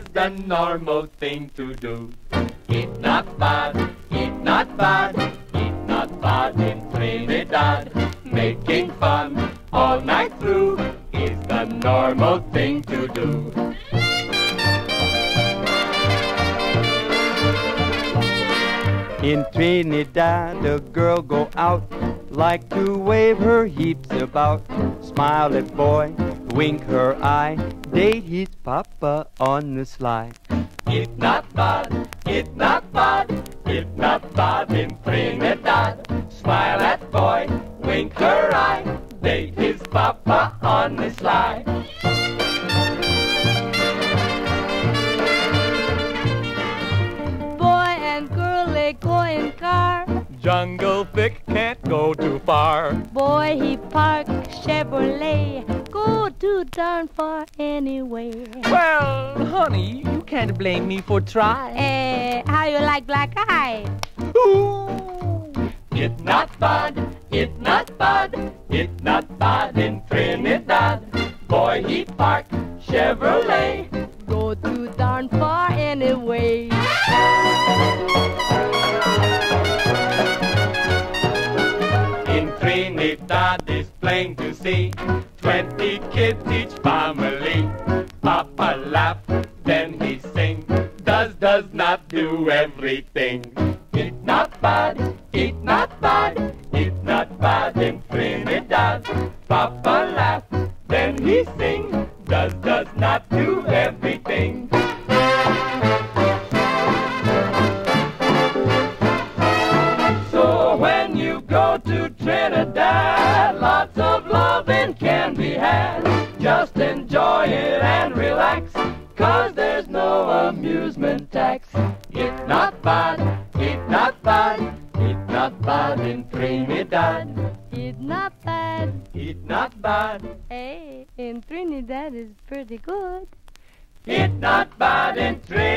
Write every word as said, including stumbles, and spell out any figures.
the normal thing to do. It's not bad, it's not bad, it's not bad in Trinidad. Making fun all night through is the normal thing to do. In Trinidad, a girl go out, like to wave her hips about. Smile at boy, wink her eye, date his papa on the sly. It's not bad, it's not bad, it's not bad in Trinidad. Smile at boy, wink her eye, date his papa on the sly. Boy and girl, they go in car. Jungle thick, can't go too far. Boy, he park Chevrolet, go too darn far anyway. Well, honey, you can't blame me for trying. Eh, how you like black eye? Ooh. It's not bad, it's not bad, it's not bad in Trinidad. Boy, he park Chevrolet, Go too darn far anyway. in Trinidad it's plain to see. Twenty kids each family. Papa laugh, then he sing. Does, does not do everything. It's not bad, it's not bad, it's not bad in Trinidad. Papa laugh, then he sing. Does, does not do everything. So when you go to Trinidad, lots of loving can be had. Just enjoy it and relax, 'cause there's no amusement tax. It's not bad, it's not bad, it's not bad in Trinidad. It's not bad. It's not bad, Hey, in Trinidad is pretty good. it's not bad in Trinidad.